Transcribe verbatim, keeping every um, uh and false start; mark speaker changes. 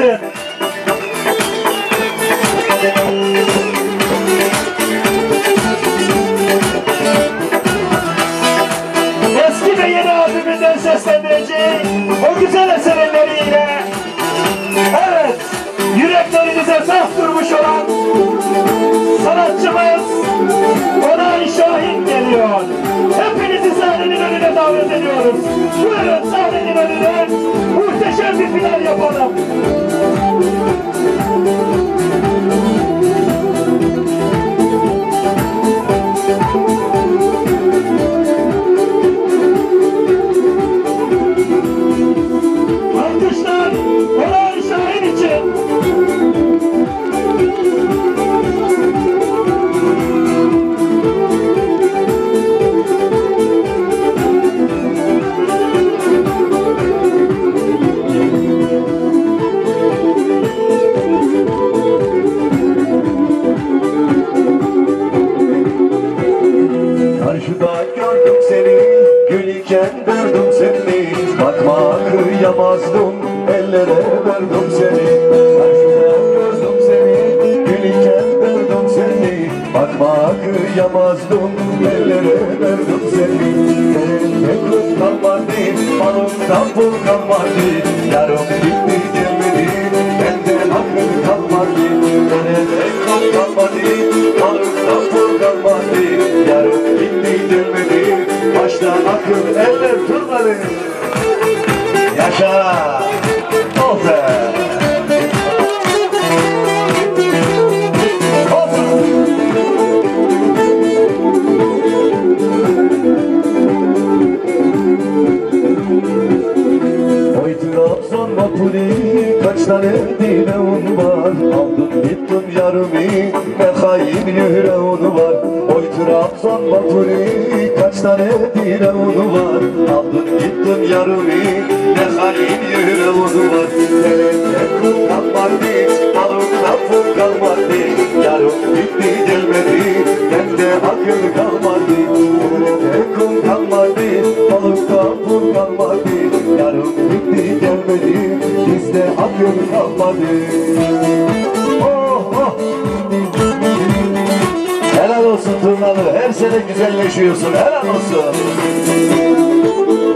Speaker 1: için. Eski ve yeni albümünden seslendireceğim o güzel eserleriyle, evet, yüreklerinize saf durmuş olan sanatçımız Onay Şahin geliyor. Hepinizi sahnenin önüne davet ediyoruz. Buyurun sahnenin önüne muhteşem bir final yapalım. Alkışlar Onay Şahin için.
Speaker 2: Karşıda gördüm seni, gül iken gördüm seni. Bakma kıyamazdım, ellere verdim seni. Karşıda gördüm seni, gül iken gördüm seni. Bakma kıyamazdım, ellere verdim seni. Elinde kız kalmadı, balımdan pul kalmadı. Yarım gitti gelmedi, bende akıl kalmadı. Elinde kız kalmadı, balımdan pul kalmadı. Yarım gitti gelmedi, baştan akıl eller turmadı. Yaşa! Oldu! Oy Trabzon vapuri, kaç tane dileğin var? Aldın gittin yarımı, ne hain yüreğin var. Oy Trabzon vapuri, kaç tane dileğin var? Aldın gittin yarımı, ne hain yüreğin var. Elinde kul kalmadı, balımda pul kalmadı. Yarım gitti gelmedi, bende akıl kalmadı. Elinde kul kalmadı, balımda pul kalmadı. Yarım gitti gelmedi, bizde akıl kalmadı. Oh oh! Helal olsun Turnalı, her sene güzelleşiyorsun, helal olsun.